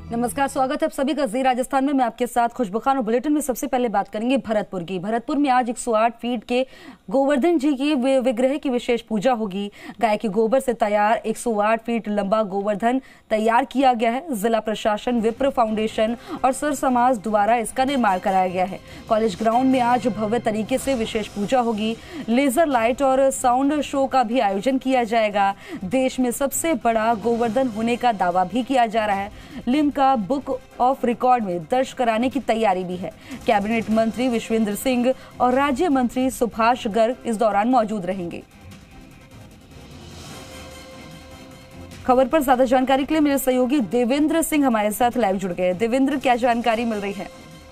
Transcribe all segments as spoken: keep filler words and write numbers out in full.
नमस्कार, स्वागत है आप सभी का जी राजस्थान में। मैं आपके साथ खुशबू खान और बुलेटिन में सबसे पहले बात करेंगे भरतपुर की। भरतपुर में आज एक सौ आठ फीट के गोवर्धन जी की विग्रह की विशेष पूजा होगी। गाय के गोबर से तैयार एक सौ आठ फीट लंबा गोवर्धन तैयार किया गया है। जिला प्रशासन, विप्र फाउंडेशन और सर समाज द्वारा इसका निर्माण कराया गया है। कॉलेज ग्राउंड में आज भव्य तरीके से विशेष पूजा होगी। लेजर लाइट और साउंड शो का भी आयोजन किया जाएगा। देश में सबसे बड़ा गोवर्धन होने का दावा भी किया जा रहा है। लिम का बुक ऑफ रिकॉर्ड में दर्ज कराने की तैयारी भी है। कैबिनेट मंत्री विश्वेंद्र सिंह और राज्य मंत्री सुभाष गर्ग इस दौरान मौजूद रहेंगे। खबर पर ज्यादा जानकारी के लिए मेरे सहयोगी देवेंद्र सिंह हमारे साथ लाइव जुड़ गए। देवेंद्र, क्या जानकारी मिल रही है?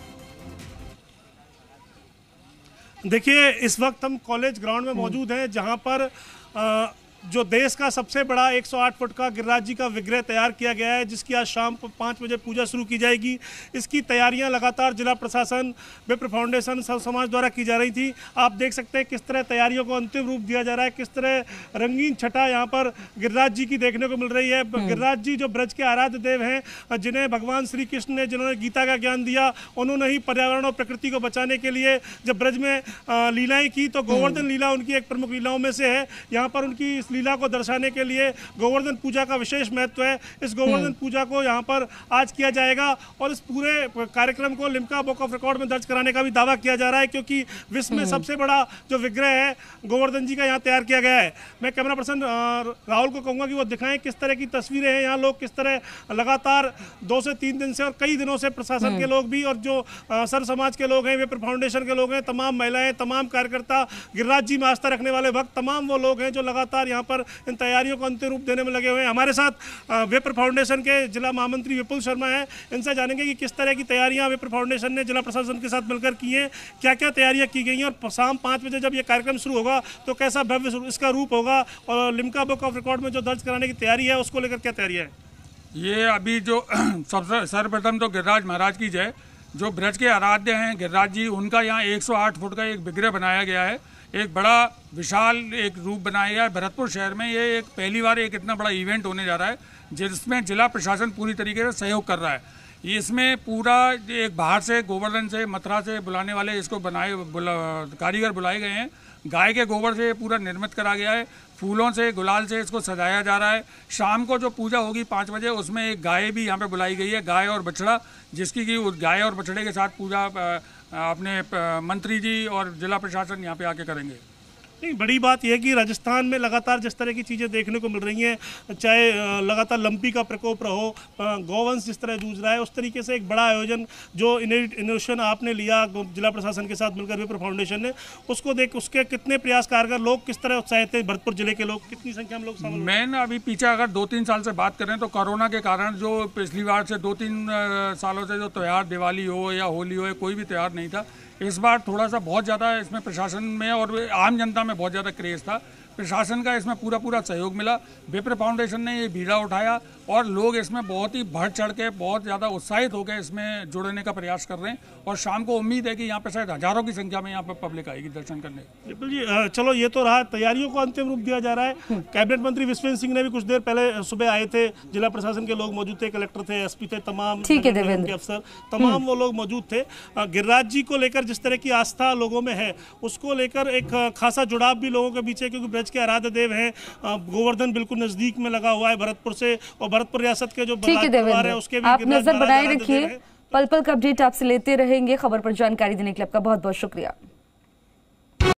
देखिए, इस वक्त हम कॉलेज ग्राउंड में मौजूद हैं, जहां पर आ, जो देश का सबसे बड़ा एक सौ आठ फुट का गिरिराज जी का विग्रह तैयार किया गया है, जिसकी आज शाम पाँच बजे पूजा शुरू की जाएगी। इसकी तैयारियां लगातार जिला प्रशासन, विप्र फाउंडेशन, सब समाज द्वारा की जा रही थी। आप देख सकते हैं किस तरह तैयारियों को अंतिम रूप दिया जा रहा है, किस तरह रंगीन छटा यहाँ पर गिरिराज जी की देखने को मिल रही है। गिरिराज जी जो ब्रज के आराध्य देव हैं, जिन्हें भगवान श्री कृष्ण ने, जिन्होंने गीता का ज्ञान दिया, उन्होंने ही पर्यावरण और प्रकृति को बचाने के लिए जब ब्रज में लीलाएं की, तो गोवर्धन लीला उनकी एक प्रमुख लीलाओं में से है। यहाँ पर उनकी इस लीला को दर्शाने के लिए गोवर्धन पूजा का विशेष महत्व है। इस गोवर्धन पूजा को यहाँ पर आज किया जाएगा और इस पूरे कार्यक्रम को लिम्का बुक ऑफ रिकॉर्ड में दर्ज कराने का भी दावा किया जा रहा है, क्योंकि विश्व में सबसे बड़ा जो विग्रह है गोवर्धन जी का यहाँ तैयार किया गया है। मैं कैमरा पर्सन राहुल को कहूँगा कि वो दिखाएं किस तरह की तस्वीरें हैं। यहाँ लोग किस तरह लगातार दो से तीन दिन से और कई दिनों से प्रशासन के लोग भी और जो सर समाज के लोग हैं, विप्र फाउंडेशन के लोग हैं, तमाम महिलाएं, तमाम कार्यकर्ता, गिरिराज जी में आस्था रखने वाले भक्त, तमाम वो लोग हैं जो लगातार यहाँ पर इन तैयारियों को अंतिम रूप देने में लगे हुए हैं। हमारे साथ विप्र फाउंडेशन के जिला महामंत्री विपुल शर्मा हैं। इनसे जानेंगे कि किस तरह की तैयारियां विप्र फाउंडेशन ने जिला प्रशासन के साथ मिलकर की हैं, क्या क्या तैयारियां की गई हैं और शाम पाँच बजे जब ये कार्यक्रम शुरू होगा तो कैसा भव्य इसका रूप होगा, और लिम्का बुक ऑफ रिकॉर्ड में जो दर्ज कराने की तैयारी है उसको लेकर क्या तैयारियां है। ये अभी जो सबसे सर्वप्रथम तो गिरिराज महाराज की जय, जो ब्रज के आराध्य हैं गिरिराज जी, उनका यहाँ एक सौ आठ फुट का एक विग्रह बनाया गया है। एक बड़ा विशाल एक रूप बनाया गया है भरतपुर शहर में। ये एक पहली बार एक इतना बड़ा इवेंट होने जा रहा है, जिसमें जिला प्रशासन पूरी तरीके से सहयोग कर रहा है। इसमें पूरा एक बाहर से गोवर्धन से, मथुरा से बुलाने वाले इसको बनाए बुला, कारीगर बुलाए गए हैं। गाय के गोबर से पूरा निर्मित करा गया है। फूलों से, गुलाल से इसको सजाया जा रहा है। शाम को जो पूजा होगी पाँच बजे, उसमें एक गाय भी यहाँ पे बुलाई गई है, गाय और बछड़ा, जिसकी कि उस गाय और बछड़े के साथ पूजा अपने मंत्री जी और जिला प्रशासन यहाँ पे आके करेंगे। नहीं, बड़ी बात यह है कि राजस्थान में लगातार जिस तरह की चीज़ें देखने को मिल रही हैं, चाहे लगातार लंपी का प्रकोप रहो, गौवंश जिस तरह जूझ रहा है, उस तरीके से एक बड़ा आयोजन जो इनोवेशन आपने लिया जिला प्रशासन के साथ मिलकर विप्र फाउंडेशन ने, उसको देख उसके कितने प्रयास कारगर, लोग किस तरह उत्साहित थे, भरतपुर जिले के लोग कितनी संख्या में लोग शामिल? मैंने अभी पीछे अगर दो तीन साल से बात करें तो कोरोना के कारण जो पिछली बार से दो तीन सालों से जो त्यौहार, दिवाली हो या होली हो, कोई भी त्यौहार नहीं था। इस बार थोड़ा सा बहुत ज़्यादा इसमें प्रशासन में और आम जनता में बहुत ज़्यादा क्रेज़ था। प्रशासन का इसमें पूरा पूरा सहयोग मिला। विप्र फाउंडेशन ने ये बीड़ा उठाया और लोग इसमें बहुत ही बढ़ चढ़ के, बहुत ज़्यादा उत्साहित होकर इसमें जुड़ने का प्रयास कर रहे हैं। और शाम को उम्मीद है कि यहाँ पे शायद हजारों की संख्या में यहाँ पर पब्लिक आएगी दर्शन करने। बिल्कुल जी, चलो ये तो रहा, तैयारियों को अंतिम रूप दिया जा रहा है। कैबिनेट मंत्री विश्वेंद्र सिंह ने भी कुछ देर पहले सुबह आए थे, जिला प्रशासन के लोग मौजूद थे, कलेक्टर थे, एसपी थे, तमाम अफसर, तमाम वो लोग मौजूद थे। गिरिराज जी को लेकर जिस तरह की आस्था लोगों में है, उसको लेकर एक खासा जुड़ाव भी लोगों के बीच है, क्योंकि ब्रज के आराध्य देव हैं। गोवर्धन बिल्कुल नजदीक में लगा हुआ है भरतपुर से, और भरतपुर रियासत के जो परिवार है उसके भी आप नजर बनाए रखिए। पल पल का अपडेट आपसे लेते रहेंगे। खबर पर जानकारी देने के लिए आपका बहुत बहुत शुक्रिया।